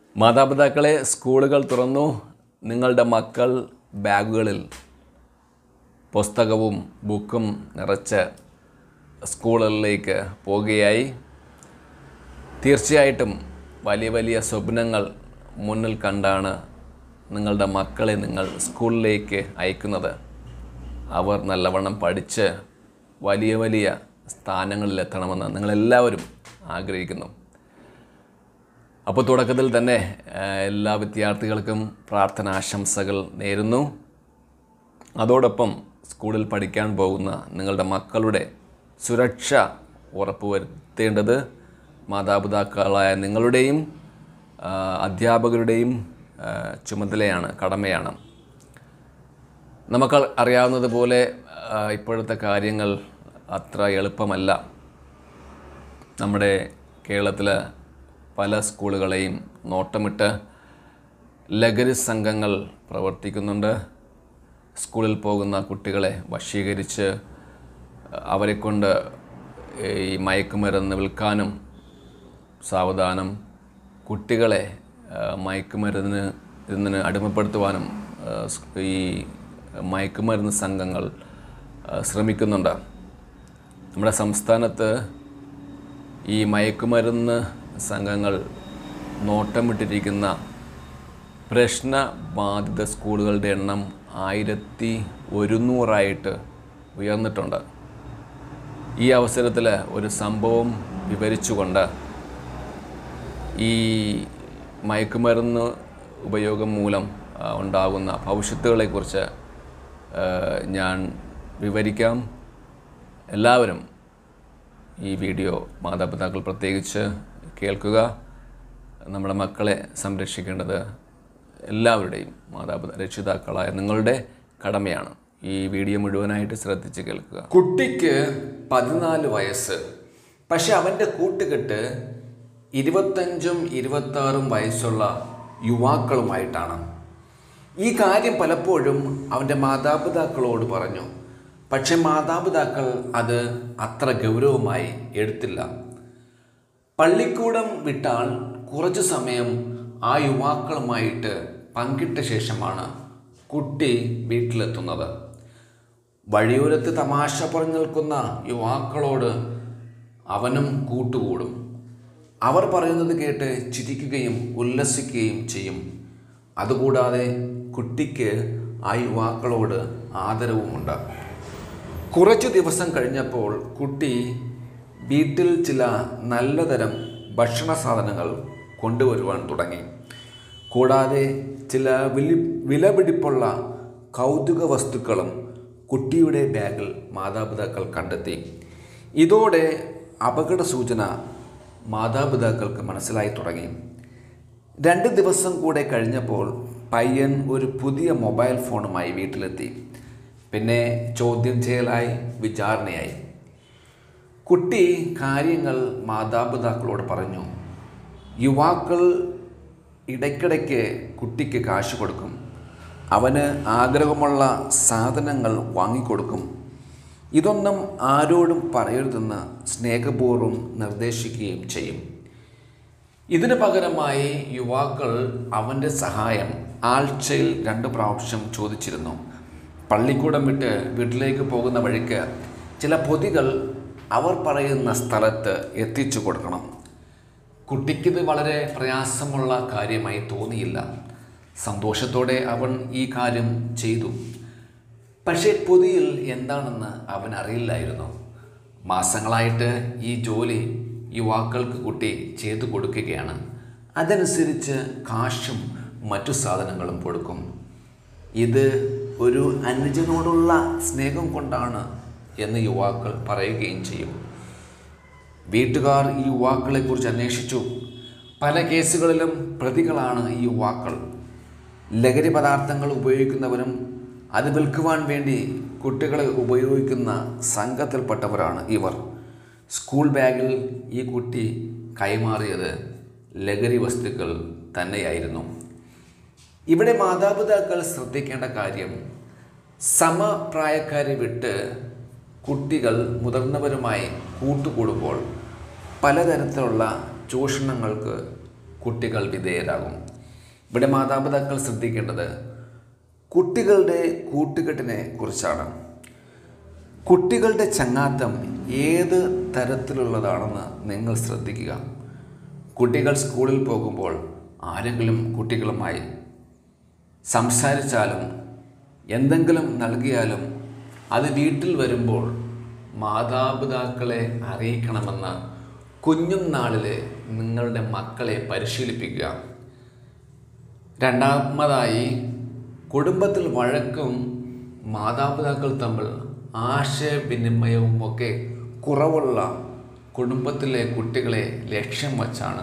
മാതാപിതാക്കളെ, സ്കൂളുകൾ തുറന്നു. നിങ്ങളുടെ മക്കൾ ബാഗുകളിൽ പുസ്തകവും ബുക്കും നിറച്ച് സ്കൂളുകളിലേക്ക് പോകുകയായി. തീർച്ചയായിട്ടും വലിയ വലിയ സ്വപ്നങ്ങൾ മുന്നിൽ കണ്ടാണ് നിങ്ങളുടെ മക്കളെ നിങ്ങൾ സ്കൂളിലേക്ക് അയക്കുന്നത്. അവർ നല്ലവണ്ണം പഠിച്ച് വലിയ വലിയ സ്ഥാനങ്ങളിലെത്തണമെന്ന് നിങ്ങളെല്ലാവരും ആഗ്രഹിക്കുന്നു. അപ്പോൾ തുടക്കത്തിൽ തന്നെ എല്ലാ വിദ്യാർത്ഥികൾക്കും പ്രാർത്ഥനാശംസകൾ നേരുന്നു. അതോടൊപ്പം സ്കൂളിൽ പഠിക്കാൻ പോകുന്ന നിങ്ങളുടെ മക്കളുടെ സുരക്ഷ ഉറപ്പുവരുത്തേണ്ടത് മാതാപിതാക്കളായ നിങ്ങളുടെയും അധ്യാപകരുടെയും ചുമതലയാണ്, കടമയാണ്. നമുക്ക് അറിയാവുന്നതുപോലെ ഇപ്പോഴത്തെ കാര്യങ്ങൾ അത്ര എളുപ്പമല്ല. നമ്മുടെ കേരളത്തിൽ പല സ്കൂളുകളെയും നോട്ടമിട്ട് ലഹരി സംഘങ്ങൾ പ്രവർത്തിക്കുന്നുണ്ട്. സ്കൂളിൽ പോകുന്ന കുട്ടികളെ വശീകരിച്ച് അവരെക്കൊണ്ട് ഈ മയക്കുമരുന്ന് വിൽക്കാനും സാവധാനം കുട്ടികളെ മയക്കുമരുന്നിന് അടിമപ്പെടുത്തുവാനും ഈ മയക്കുമരുന്ന് സംഘങ്ങൾ ശ്രമിക്കുന്നുണ്ട്. നമ്മുടെ സംസ്ഥാനത്ത് ഈ മയക്കുമരുന്ന് സംഘങ്ങൾ നോട്ടമിട്ടിരിക്കുന്ന പ്രശ്നബാധിത സ്കൂളുകളുടെ എണ്ണം 1100 ഉയർന്നിട്ടുണ്ട്. ഈ അവസരത്തിൽ ഒരു സംഭവം വിവരിച്ചുകൊണ്ട് ഈ മയക്കുമരുന്ന് ഉപയോഗം മൂലം ഉണ്ടാകുന്ന ഭവിഷ്യത്തുകളെക്കുറിച്ച് ഞാൻ വിവരിക്കാം. എല്ലാവരും ഈ വീഡിയോ മാതാപിതാക്കൾ പ്രത്യേകിച്ച് കേൾക്കുക. നമ്മുടെ മക്കളെ സംരക്ഷിക്കേണ്ടത് എല്ലാവരുടെയും രക്ഷിതാക്കളായ നിങ്ങളുടെ കടമയാണ്. ഈ വീഡിയോ മുഴുവനായിട്ട് ശ്രദ്ധിച്ച് കേൾക്കുക. കുട്ടിക്ക് 14 വയസ്സ്, പക്ഷെ അവൻ്റെ കൂട്ടുകെട്ട് 25ഉം 26ഉം വയസ്സുള്ള യുവാക്കളുമായിട്ടാണ്. ഈ കാര്യം പലപ്പോഴും അവൻ്റെ മാതാപിതാക്കളോട് പറഞ്ഞു. പക്ഷെ മാതാപിതാക്കൾ അത് അത്ര ഗൗരവമായി എടുത്തില്ല. പള്ളിക്കൂടം വിട്ടാൽ കുറച്ചു സമയം ആ യുവാക്കളുമായിട്ട് പങ്കിട്ട ശേഷമാണ് കുട്ടി വീട്ടിലെത്തുന്നത്. വഴിയോരത്ത് തമാശ പറഞ്ഞു നിൽക്കുന്ന യുവാക്കളോട് അവനും കൂട്ടുകൂടും. അവർ പറയുന്നത് കേട്ട് ചിരിക്കുകയും ഉല്ലസിക്കുകയും ചെയ്യും. അതുകൂടാതെ കുട്ടിക്ക് ആ യുവാക്കളോട് ആദരവുമുണ്ട്. കുറച്ചു ദിവസം കഴിഞ്ഞപ്പോൾ കുട്ടി വീട്ടിൽ ചില നല്ലതരം ഭക്ഷണ സാധനങ്ങൾ കൊണ്ടുവരുവാൻ തുടങ്ങി. കൂടാതെ ചില വിലപിടിപ്പുള്ള കൗതുക വസ്തുക്കളും കുട്ടിയുടെ ബാഗിൽ മാതാപിതാക്കൾ കണ്ടെത്തി. ഇതോടെ അപകട സൂചന മാതാപിതാക്കൾക്ക് മനസ്സിലായി തുടങ്ങി. 2 ദിവസം കൂടെ കഴിഞ്ഞപ്പോൾ പയ്യൻ ഒരു പുതിയ മൊബൈൽ ഫോണുമായി വീട്ടിലെത്തി. പിന്നെ ചോദ്യം ചെയ്യലായി, വിചാരണയായി. കുട്ടി കാര്യങ്ങൾ മാതാപിതാക്കളോട് പറഞ്ഞു. യുവാക്കൾ ഇടയ്ക്കിടയ്ക്ക് കുട്ടിക്ക് കാശ് കൊടുക്കും. അവന് ആഗ്രഹമുള്ള സാധനങ്ങൾ വാങ്ങിക്കൊടുക്കും. ഇതൊന്നും ആരോടും പറയരുതെന്ന് സ്നേഹപൂർവ്വം നിർദ്ദേശിക്കുകയും ചെയ്യും. ഇതിന് പകരമായി യുവാക്കൾ അവൻ്റെ സഹായം ആഴ്ചയിൽ 2 പ്രാവശ്യം ചോദിച്ചിരുന്നു. പള്ളിക്കൂടം വിട്ട് വീട്ടിലേക്ക് പോകുന്ന വഴിക്ക് ചില പൊതികൾ അവർ പറയുന്ന സ്ഥലത്ത് എത്തിച്ചു കൊടുക്കണം. കുട്ടിക്കിത് വളരെ പ്രയാസമുള്ള കാര്യമായി തോന്നിയില്ല. സന്തോഷത്തോടെ അവൻ ഈ കാര്യം ചെയ്തു. പക്ഷേ പൊതിയിൽ എന്താണെന്ന് അവൻ അറിയില്ലായിരുന്നു. മാസങ്ങളായിട്ട് ഈ ജോലി യുവാക്കൾക്ക് കുട്ടി ചെയ്തു കൊടുക്കുകയാണ്. അതനുസരിച്ച് കാശും മറ്റു സാധനങ്ങളും കൊടുക്കും. ഇത് ഒരു അനുജനോടുള്ള സ്നേഹം കൊണ്ടാണ് എന്ന് യുവാക്കൾ പറയുകയും ചെയ്യും. വീട്ടുകാർ ഈ യുവാക്കളെക്കുറിച്ച് അന്വേഷിച്ചു. പല കേസുകളിലും പ്രതികളാണ് ഈ യുവാക്കൾ. ലഹരി പദാർത്ഥങ്ങൾ ഉപയോഗിക്കുന്നവരും അത് വിൽക്കുവാൻ വേണ്ടി കുട്ടികളെ ഉപയോഗിക്കുന്ന സംഘത്തിൽപ്പെട്ടവരാണ് ഇവർ. സ്കൂൾ ബാഗിൽ ഈ കുട്ടി കൈമാറിയത് ലഹരി വസ്തുക്കൾ തന്നെയായിരുന്നു. ഇവിടെ മാതാപിതാക്കൾ ശ്രദ്ധിക്കേണ്ട കാര്യം, സമപ്രായക്കാരെ വിട്ട് കുട്ടികൾ മുതിർന്നവരുമായി കൂട്ടുകൂടുമ്പോൾ പലതരത്തിലുള്ള ചൂഷണങ്ങൾക്ക് കുട്ടികൾ വിധേയരാകും. ഇവിടെ മാതാപിതാക്കൾ ശ്രദ്ധിക്കേണ്ടത് കുട്ടികളുടെ കൂട്ടുകെട്ടിനെ കുറിച്ചാണ്. കുട്ടികളുടെ ചങ്ങാത്തം ഏത് തരത്തിലുള്ളതാണെന്ന് നിങ്ങൾ ശ്രദ്ധിക്കുക. കുട്ടികൾ സ്കൂളിൽ പോകുമ്പോൾ ആരെങ്കിലും കുട്ടികളുമായി സംസാരിച്ചാലും എന്തെങ്കിലും നൽകിയാലും അത് വീട്ടിൽ വരുമ്പോൾ മാതാപിതാക്കളെ അറിയിക്കണമെന്ന് കുഞ്ഞും നാളിലെ നിങ്ങളുടെ മക്കളെ പരിശീലിപ്പിക്കുക. രണ്ടാമതായി, കുടുംബത്തിൽ വഴക്കും മാതാപിതാക്കൾ തമ്മിൽ ആശയവിനിമയവും ഒക്കെ കുറവുള്ള കുടുംബത്തിലെ കുട്ടികളെ ലക്ഷ്യം വച്ചാണ്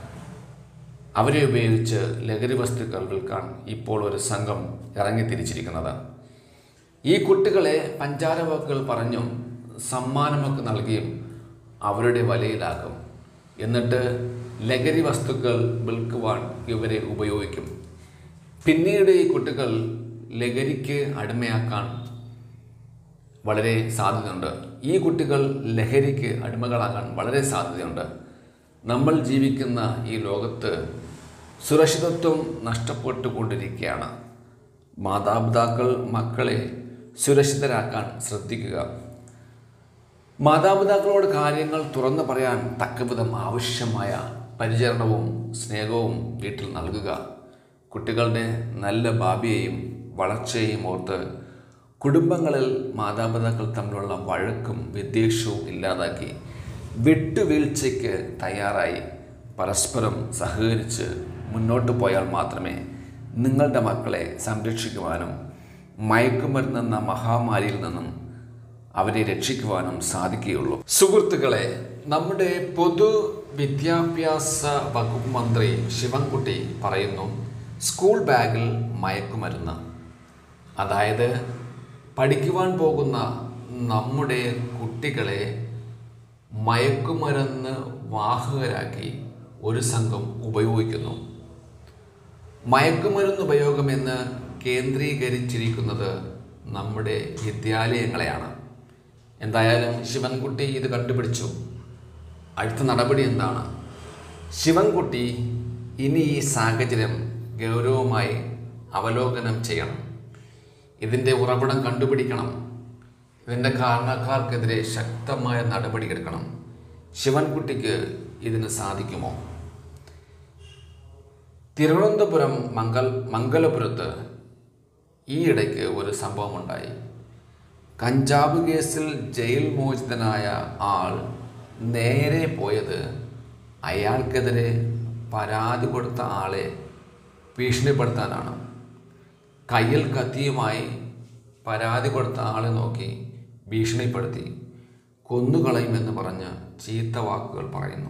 അവരെ ഉപയോഗിച്ച് ലഹരി വസ്തുക്കൾ വിൽക്കാൻ ഇപ്പോൾ ഒരു സംഘം ഇറങ്ങിത്തിരിച്ചിരിക്കുന്നത്. ഈ കുട്ടികളെ പഞ്ചാര വാക്കുകൾ പറഞ്ഞും സമ്മാനമൊക്കെ നൽകിയും അവരുടെ വലയിലാക്കും. എന്നിട്ട് ലഹരി വസ്തുക്കൾ വിൽക്കുവാൻ ഇവരെ ഉപയോഗിക്കും. പിന്നീട് ഈ കുട്ടികൾ ലഹരിക്ക് അടിമയാക്കാൻ വളരെ സാധ്യതയുണ്ട്. ഈ കുട്ടികൾ ലഹരിക്ക് അടിമകളാകാൻ വളരെ സാധ്യതയുണ്ട്. നമ്മൾ ജീവിക്കുന്ന ഈ ലോകത്ത് സുരക്ഷിതത്വം നഷ്ടപ്പെട്ടുകൊണ്ടിരിക്കുകയാണ്. മാതാപിതാക്കൾ മക്കളെ സുരക്ഷിതരാക്കാൻ ശ്രദ്ധിക്കുക. മാതാപിതാക്കളോട് കാര്യങ്ങൾ തുറന്നു പറയാൻ തക്കവിധം ആവശ്യമായ പരിചരണവും സ്നേഹവും വീട്ടിൽ നൽകുക. കുട്ടികളുടെ നല്ല ഭാവിയെയും വളർച്ചയെയും ഓർത്ത് കുടുംബങ്ങളിൽ മാതാപിതാക്കൾ തമ്മിലുള്ള വഴക്കും വിദ്വേഷവും ഇല്ലാതാക്കി വിട്ടുവീഴ്ചയ്ക്ക് തയ്യാറായി പരസ്പരം സഹകരിച്ച് മുന്നോട്ട് പോയാൽ മാത്രമേ നിങ്ങളുടെ മക്കളെ സംരക്ഷിക്കുവാനും മയക്കുമരുന്നെന്ന മഹാമാരിയിൽ നിന്നും അവരെ രക്ഷിക്കുവാനും സാധിക്കുകയുള്ളൂ. സുഹൃത്തുക്കളെ, നമ്മുടെ പൊതുവിദ്യാഭ്യാസ വകുപ്പ് മന്ത്രി ശിവൻകുട്ടി പറയുന്നു, സ്കൂൾ ബാഗിൽ മയക്കുമരുന്ന്. അതായത് പഠിക്കുവാൻ പോകുന്ന നമ്മുടെ കുട്ടികളെ മയക്കുമരുന്ന് വാഹകരാക്കി ഒരു സംഘം ഉപയോഗിക്കുന്നു. മയക്കുമരുന്ന് ഉപയോഗമെന്ന് കേന്ദ്രീകരിച്ചിരിക്കുന്നത് നമ്മുടെ വിദ്യാലയങ്ങളെയാണ്. എന്തായാലും ശിവൻകുട്ടി ഇത് കണ്ടുപിടിച്ചു. അടുത്ത നടപടി എന്താണ്? ശിവൻകുട്ടി ഇനി ഈ സാഹചര്യം ഗൗരവമായി അവലോകനം ചെയ്യണം. ഇതിൻ്റെ ഉറവിടം കണ്ടുപിടിക്കണം. ഇതിൻ്റെ കാരണക്കാർക്കെതിരെ ശക്തമായ നടപടിയെടുക്കണം. ശിവൻകുട്ടിക്ക് ഇതിന് സാധിക്കുമോ? തിരുവനന്തപുരം മംഗലപുരത്ത് ഈയിടയ്ക്ക് ഒരു സംഭവമുണ്ടായി. കഞ്ചാവ് കേസിൽ ജയിൽ മോചിതനായ ആൾ നേരെ പോയത് അയാൾക്കെതിരെ പരാതി കൊടുത്ത ആളെ ഭീഷണിപ്പെടുത്താനാണ്. കയ്യിൽ കത്തിയുമായി പരാതി കൊടുത്ത ആളെ നോക്കി ഭീഷണിപ്പെടുത്തി കൊന്നുകളയുമെന്ന് പറഞ്ഞ് ചീത്ത വാക്കുകൾ പറയുന്നു.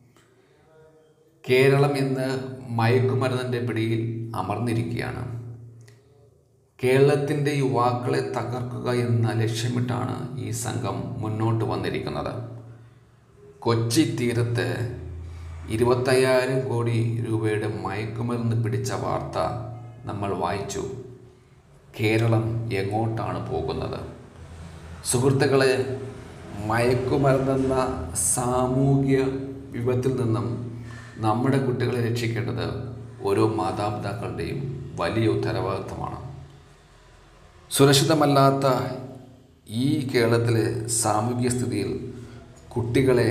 കേരളം ഇന്ന് മയക്കുമരുന്നിൻ്റെ പിടിയിൽ അമർന്നിരിക്കുകയാണ്. കേരളത്തിൻ്റെ യുവാക്കളെ തകർക്കുക എന്ന ലക്ഷ്യമിട്ടാണ് ഈ സംഘം മുന്നോട്ട് വന്നിരിക്കുന്നത്. കൊച്ചി തീരത്ത് 25,000 കോടി രൂപയുടെ മയക്കുമരുന്ന് പിടിച്ച വാർത്ത നമ്മൾ വായിച്ചു. കേരളം എങ്ങോട്ടാണ് പോകുന്നത്? സുഹൃത്തുക്കളെ, മയക്കുമരുന്നെന്ന സാമൂഹ്യ വിപത്തിൽ നിന്നും നമ്മുടെ കുട്ടികളെ രക്ഷിക്കേണ്ടത് ഓരോ മാതാപിതാക്കളുടെയും വലിയ ഉത്തരവാദിത്തമാണ്. സുരക്ഷിതമല്ലാത്ത ഈ കേരളത്തിലെ സാമൂഹ്യ സ്ഥിതിയിൽ കുട്ടികളെ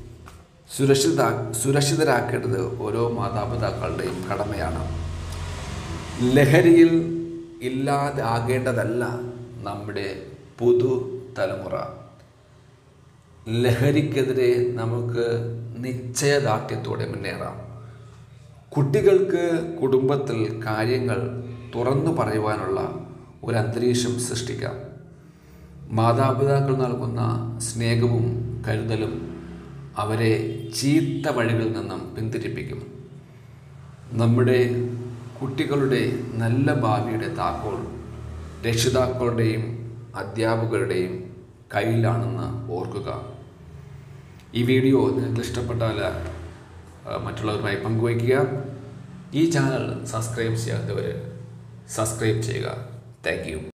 സുരക്ഷിതരാക്കേണ്ടത് ഓരോ മാതാപിതാക്കളുടെയും കടമയാണ്. ലഹരിയിൽ ഇല്ലാതെ ആകേണ്ടതല്ല നമ്മുടെ പുതുതലമുറ. ലഹരിക്കെതിരെ നമുക്ക് നിശ്ചയദാർഢ്യത്തോടെ മുന്നേറാം. കുട്ടികൾക്ക് കുടുംബത്തിൽ കാര്യങ്ങൾ തുറന്നു പറയുവാനുള്ള ഒരു അന്തരീക്ഷം സൃഷ്ടിക്കാം. മാതാപിതാക്കൾ നൽകുന്ന സ്നേഹവും കരുതലും അവരെ ചീത്ത വഴികളിൽ നിന്നും പിന്തിരിപ്പിക്കും. നമ്മുടെ കുട്ടികളുടെ നല്ല ഭാവിയുടെ താക്കോൽ രക്ഷിതാക്കളുടെയും അധ്യാപകരുടെയും കയ്യിലാണെന്ന് ഓർക്കുക. ഈ വീഡിയോ നിങ്ങൾക്ക് ഇഷ്ടപ്പെട്ടാൽ മറ്റുള്ളവരുമായി പങ്കുവയ്ക്കുക. ഈ ചാനൽ സബ്സ്ക്രൈബ് ചെയ്യാത്തവർ സബ്സ്ക്രൈബ് ചെയ്യുക. Thank U.